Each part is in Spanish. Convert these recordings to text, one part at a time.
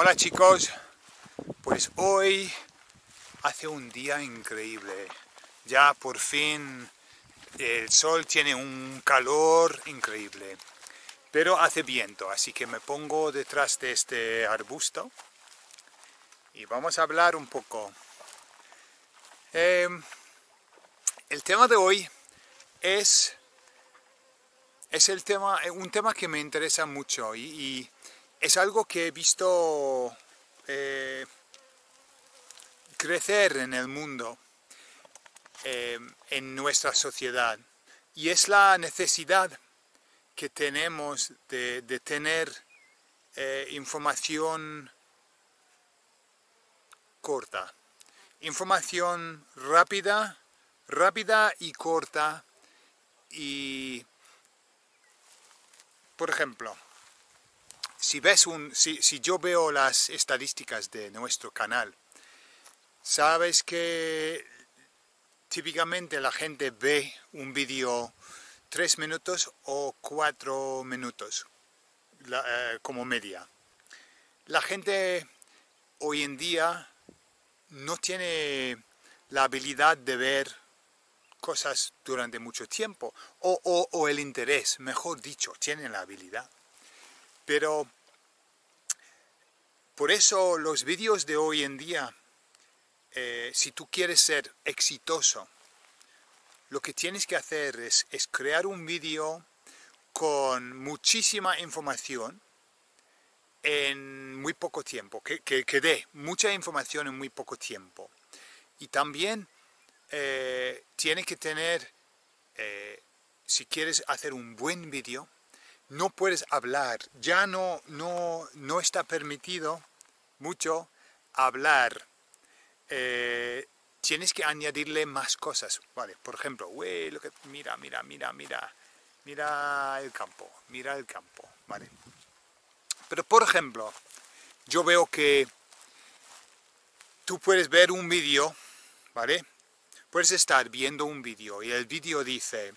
Hola chicos, pues hoy hace un día increíble. Ya por fin el sol tiene un calor increíble, pero hace viento, así que me pongo detrás de este arbusto y vamos a hablar un poco. El tema de hoy es un tema que me interesa mucho y es algo que he visto crecer en el mundo, en nuestra sociedad, y es la necesidad que tenemos de tener información corta, información rápida y corta. Y por ejemplo, si yo veo las estadísticas de nuestro canal, sabes que típicamente la gente ve un vídeo 3 minutos o 4 minutos como media. La gente hoy en día no tiene la habilidad de ver cosas durante mucho tiempo, o el interés, mejor dicho, tienen la habilidad. Pero por eso los vídeos de hoy en día, si tú quieres ser exitoso, lo que tienes que hacer es crear un vídeo con muchísima información en muy poco tiempo, que dé mucha información en muy poco tiempo. Y también tiene que tener, si quieres hacer un buen vídeo, no puedes hablar, ya no está permitido mucho hablar. Tienes que añadirle más cosas, ¿vale? Por ejemplo, mira el campo, ¿vale? Pero por ejemplo, yo veo que tú puedes ver un vídeo, ¿vale? Puedes estar viendo un vídeo y el vídeo dice,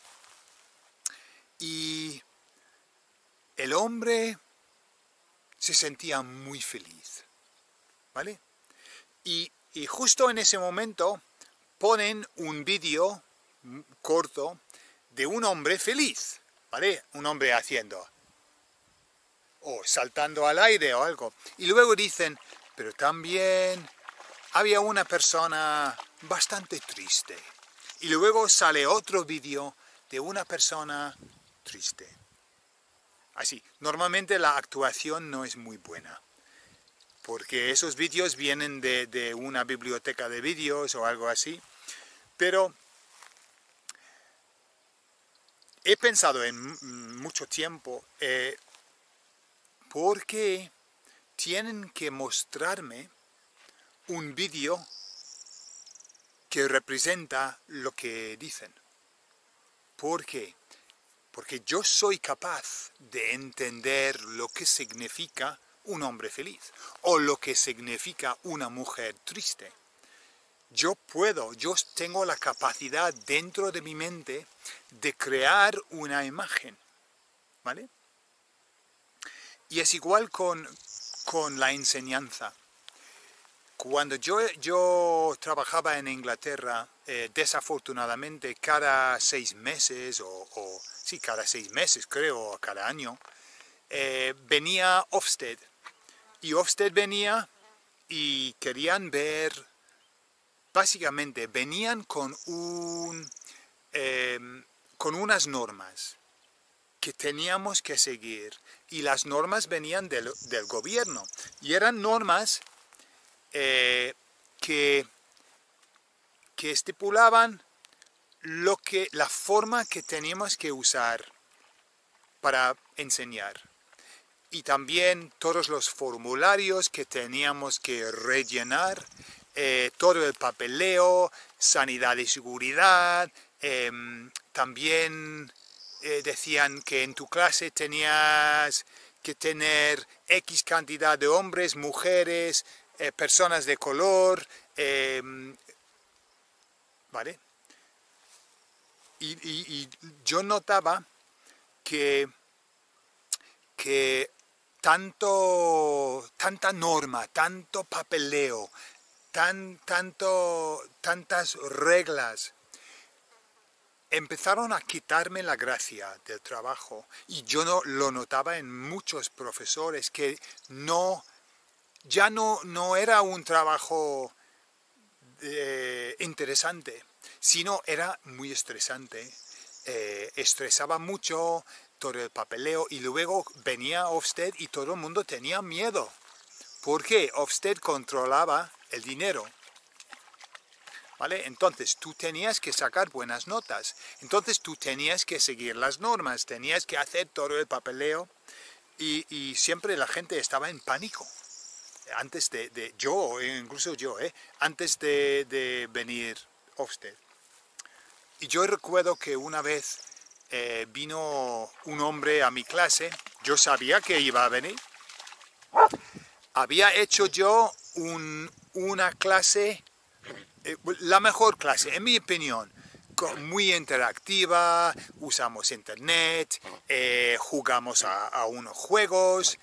y el hombre se sentía muy feliz, ¿vale? Y justo en ese momento ponen un vídeo corto de un hombre feliz, ¿vale? Un hombre haciendo, o saltando al aire o algo. Y luego dicen, pero también había una persona bastante triste. Y luego sale otro vídeo de una persona triste. Así, normalmente la actuación no es muy buena, porque esos vídeos vienen de una biblioteca de vídeos o algo así. Pero he pensado en mucho tiempo, ¿por qué tienen que mostrarme un vídeo que representa lo que dicen? ¿Por qué? Porque yo soy capaz de entender lo que significa un hombre feliz o lo que significa una mujer triste. Yo tengo la capacidad dentro de mi mente de crear una imagen, ¿vale? Y es igual con la enseñanza. Cuando yo trabajaba en Inglaterra, desafortunadamente cada 6 meses, sí, cada 6 meses creo, cada año, venía Ofsted. Y Ofsted venía y querían ver, básicamente venían con unas normas que teníamos que seguir. Y las normas venían del gobierno. Y eran normas que estipulaban la forma que teníamos que usar para enseñar. Y también todos los formularios que teníamos que rellenar, todo el papeleo, sanidad y seguridad. También decían que en tu clase tenías que tener X cantidad de hombres, mujeres, personas de color, ¿vale? Y yo notaba que tanta norma, tanto papeleo, tantas reglas, empezaron a quitarme la gracia del trabajo y yo no lo notaba en muchos profesores que ya no era un trabajo interesante, sino era muy estresante. Estresaba mucho todo el papeleo y luego venía Ofsted y todo el mundo tenía miedo porque Ofsted controlaba el dinero. ¿Vale? Entonces tú tenías que sacar buenas notas, entonces tú tenías que seguir las normas, tenías que hacer todo el papeleo y siempre la gente estaba en pánico. Antes incluso yo, antes de venir Ofsted. Y yo recuerdo que una vez vino un hombre a mi clase, yo sabía que iba a venir. Había hecho yo una clase, la mejor clase, en mi opinión, muy interactiva, usamos internet, jugamos a unos juegos,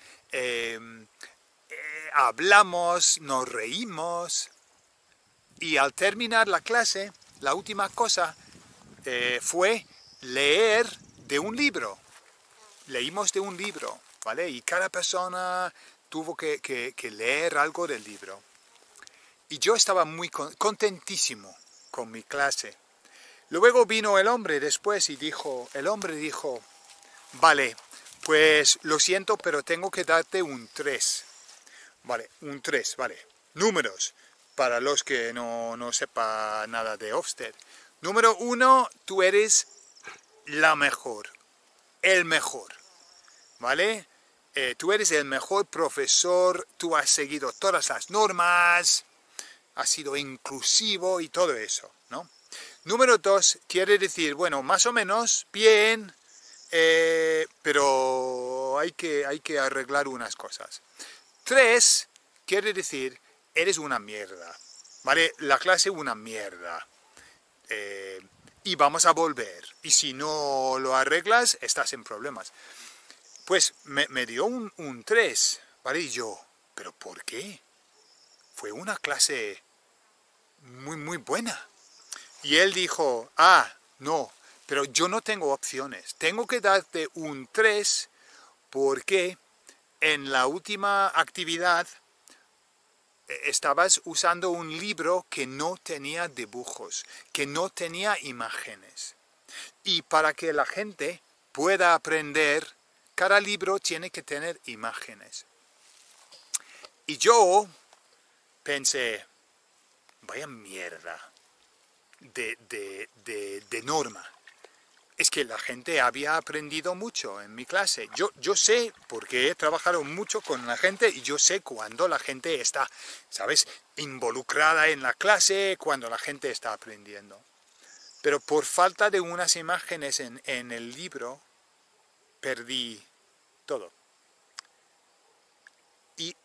hablamos, nos reímos y al terminar la clase, la última cosa fue leer de un libro. Leímos de un libro, ¿vale? Y cada persona tuvo que leer algo del libro. Y yo estaba muy contentísimo con mi clase. Luego vino el hombre después y el hombre dijo, vale, pues lo siento, pero tengo que darte un 3. Vale, un 3, vale. Números, para los que no sepan nada de Ofsted. Número 1, tú eres la mejor, el mejor, ¿vale? Tú eres el mejor profesor, tú has seguido todas las normas, has sido inclusivo y todo eso, ¿no? Número 2 quiere decir, bueno, más o menos, bien, pero hay que arreglar unas cosas. 3 quiere decir, eres una mierda, ¿vale? La clase una mierda. Y vamos a volver. Y si no lo arreglas, estás en problemas. Pues me dio un 3, ¿vale? Y yo, ¿pero por qué? Fue una clase muy, muy buena. Y él dijo, no, pero yo no tengo opciones. Tengo que darte un 3 porque en la última actividad estabas usando un libro que no tenía dibujos, que no tenía imágenes. Y para que la gente pueda aprender, cada libro tiene que tener imágenes. Y yo pensé, vaya mierda de norma. Es que la gente había aprendido mucho en mi clase. Yo sé, porque he trabajado mucho con la gente, y yo sé cuando la gente está, ¿sabes?, involucrada en la clase, cuando la gente está aprendiendo. Pero por falta de unas imágenes en el libro, perdí todo. Y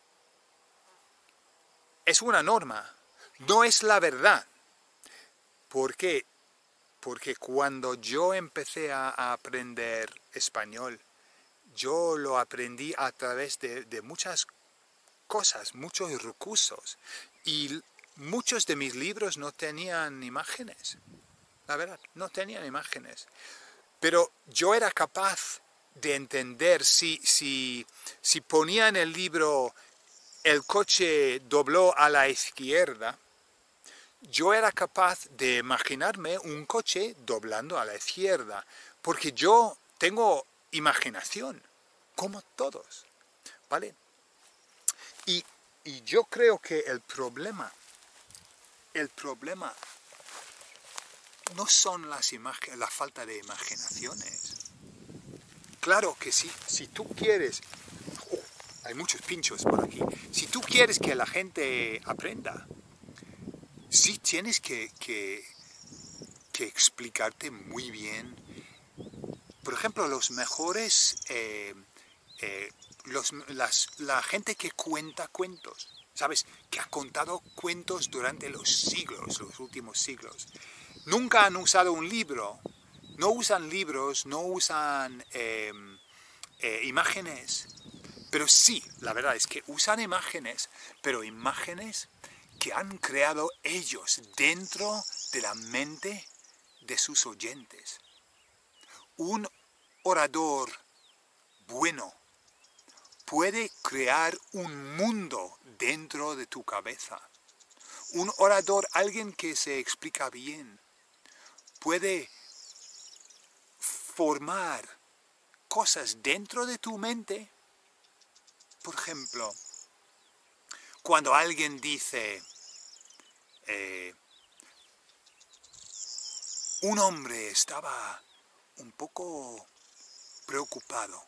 es una norma, no es la verdad. ¿Por qué? Porque cuando yo empecé a aprender español, yo lo aprendí a través de muchas cosas, muchos recursos. Y muchos de mis libros no tenían imágenes. La verdad, no tenían imágenes. Pero yo era capaz de entender si ponía en el libro el coche dobló a la izquierda, yo era capaz de imaginarme un coche doblando a la izquierda, porque yo tengo imaginación, como todos, ¿vale? Y yo creo que el problema no son la falta de imaginaciones. Claro que sí, si tú quieres, hay muchos pinchos por aquí, si tú quieres que la gente aprenda, sí tienes que explicarte muy bien. Por ejemplo, los mejores, la gente que cuenta cuentos, ¿sabes? Que ha contado cuentos durante los últimos siglos. Nunca han usado un libro, no usan libros, no usan imágenes, Pero sí, la verdad es que usan imágenes, pero imágenes que han creado ellos dentro de la mente de sus oyentes. Un orador bueno puede crear un mundo dentro de tu cabeza. Un orador, alguien que se explica bien, puede formar cosas dentro de tu mente. Por ejemplo, cuando alguien dice, un hombre estaba un poco preocupado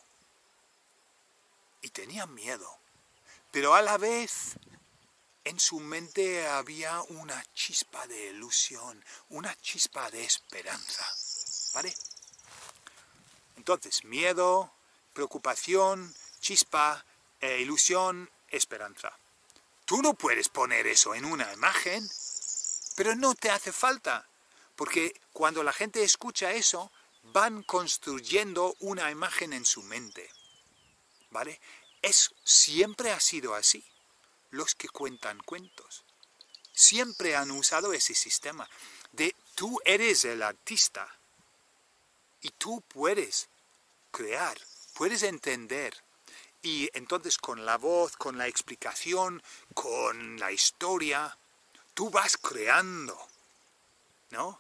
y tenía miedo, pero a la vez en su mente había una chispa de ilusión, una chispa de esperanza, ¿vale? Entonces, miedo, preocupación, chispa, ilusión, esperanza. Tú no puedes poner eso en una imagen, pero no te hace falta, porque cuando la gente escucha eso, van construyendo una imagen en su mente, ¿vale? Siempre ha sido así. Los que cuentan cuentos siempre han usado ese sistema de tú eres el artista y tú puedes crear, puedes entender. Y entonces con la voz, con la explicación, con la historia, tú vas creando, ¿no?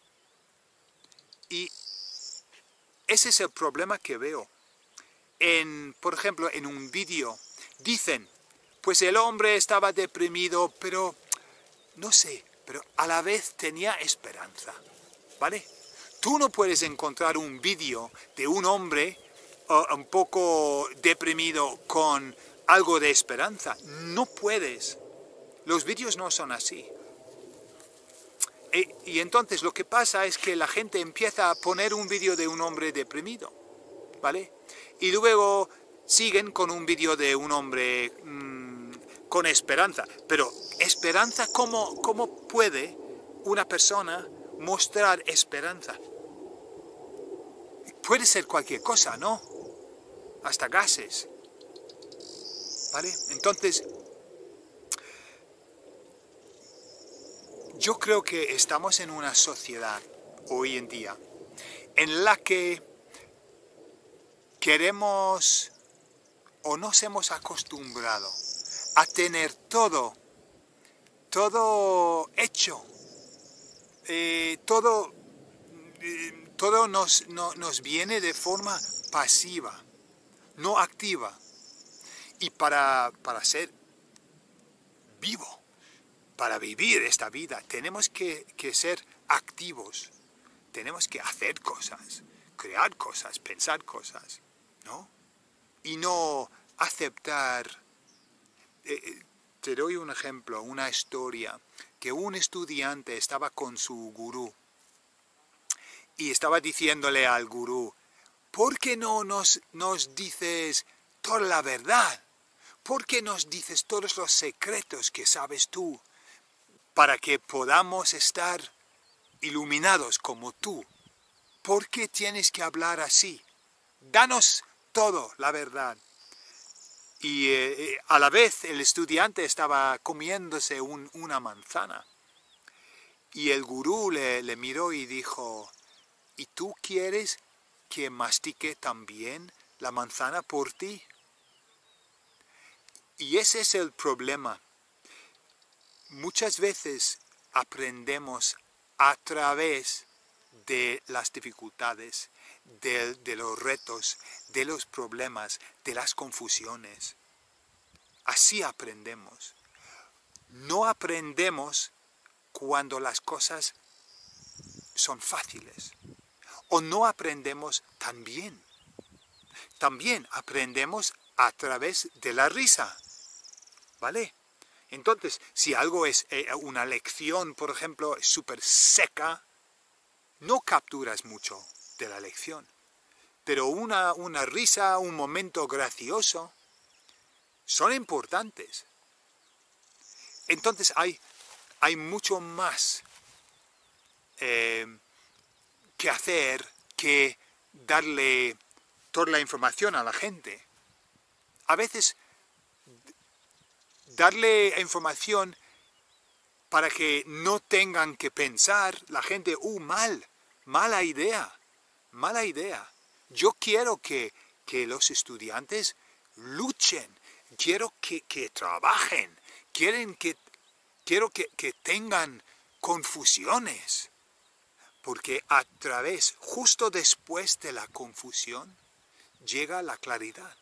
Y ese es el problema que veo. Por ejemplo, en un vídeo dicen, pues el hombre estaba deprimido, pero no sé, pero a la vez tenía esperanza, ¿vale? Tú no puedes encontrar un vídeo de un hombre un poco deprimido con algo de esperanza. No puedes. Los vídeos no son así. Y entonces lo que pasa es que la gente empieza a poner un vídeo de un hombre deprimido, ¿vale? Y luego siguen con un vídeo de un hombre con esperanza. Pero esperanza, ¿cómo puede una persona mostrar esperanza? Puede ser cualquier cosa, ¿no? Hasta gases, ¿vale? Entonces, yo creo que estamos en una sociedad hoy en día en la que queremos o nos hemos acostumbrado a tener todo hecho, todo nos viene de forma pasiva, no activa. Y para ser vivo, para vivir esta vida, tenemos que ser activos, tenemos que hacer cosas, crear cosas, pensar cosas, ¿no? Y no aceptar. Te doy un ejemplo, una historia, que un estudiante estaba con su gurú y estaba diciéndole al gurú, ¿por qué no nos dices toda la verdad? ¿Por qué nos dices todos los secretos que sabes tú para que podamos estar iluminados como tú? ¿Por qué tienes que hablar así? Danos todo, la verdad. Y a la vez el estudiante estaba comiéndose una manzana. Y el gurú le miró y dijo, ¿y tú quieres que mastique también la manzana por ti? Y ese es el problema. Muchas veces aprendemos a través de las dificultades, de los retos, de los problemas, de las confusiones. Así aprendemos. No aprendemos cuando las cosas son fáciles. O no aprendemos tan bien. También aprendemos a través de la risa. ¿Vale? Entonces, si algo es una lección, por ejemplo, súper seca, no capturas mucho de la lección. Pero una risa, un momento gracioso, son importantes. Entonces hay mucho más que hacer que darle toda la información a la gente. a veces darle información para que no tengan que pensar la gente, mala idea. Yo quiero que los estudiantes luchen, quiero que trabajen, quiero que tengan confusiones, porque justo después de la confusión, llega la claridad.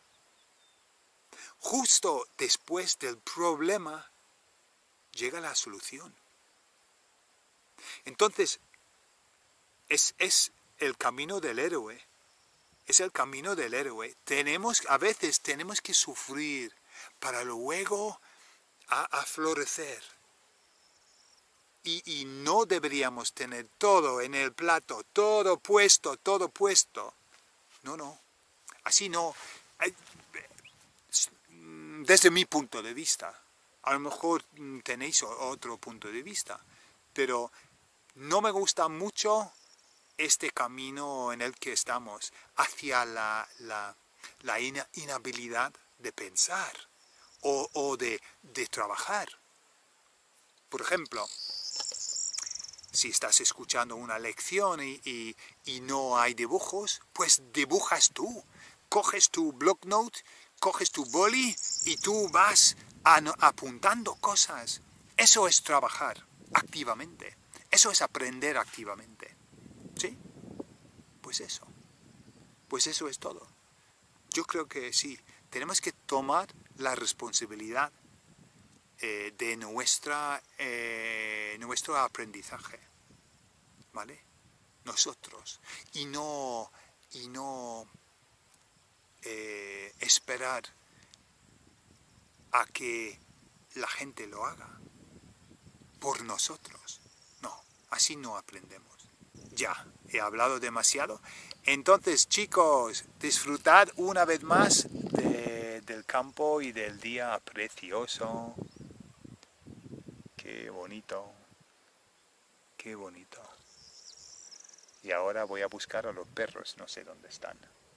Justo después del problema, llega la solución. Entonces, es el camino del héroe. Es el camino del héroe. A veces tenemos que sufrir para luego a florecer. Y no deberíamos tener todo en el plato, todo puesto. No. Así no. Desde mi punto de vista. A lo mejor tenéis otro punto de vista. Pero no me gusta mucho este camino en el que estamos, hacia la inhabilidad de pensar o de trabajar. Por ejemplo, si estás escuchando una lección y no hay dibujos, pues dibujas tú. Coges tu block note, coges tu boli y tú vas apuntando cosas. Eso es trabajar activamente. Eso es aprender activamente. ¿Sí? Pues eso es todo. Yo creo que sí, tenemos que tomar la responsabilidad de nuestro aprendizaje, ¿vale? Nosotros. Y no esperar a que la gente lo haga por nosotros. No, así no aprendemos. Ya, he hablado demasiado. Entonces, chicos, disfrutad una vez más del campo y del día precioso. Qué bonito, qué bonito. Y ahora voy a buscar a los perros, no sé dónde están.